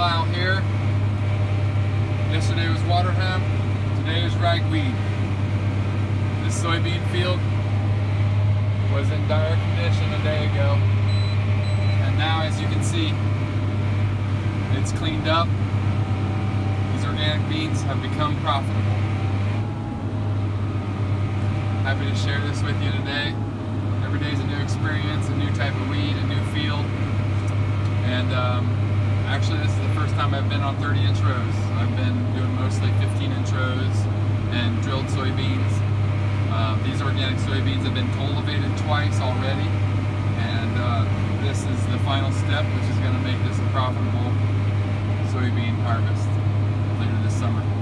Lyle here. Yesterday was waterhemp, today is ragweed. This soybean field was in dire condition a day ago, and now, as you can see, it's cleaned up. These organic beans have become profitable. Happy to share this with you today. Every day is a new experience, a new type of weed, a new field. And actually this is the first time I've been on 30-inch rows. I've been doing mostly 15-inch rows and drilled soybeans. These organic soybeans have been cultivated twice already, and this is the final step, which is going to make this a profitable soybean harvest later this summer.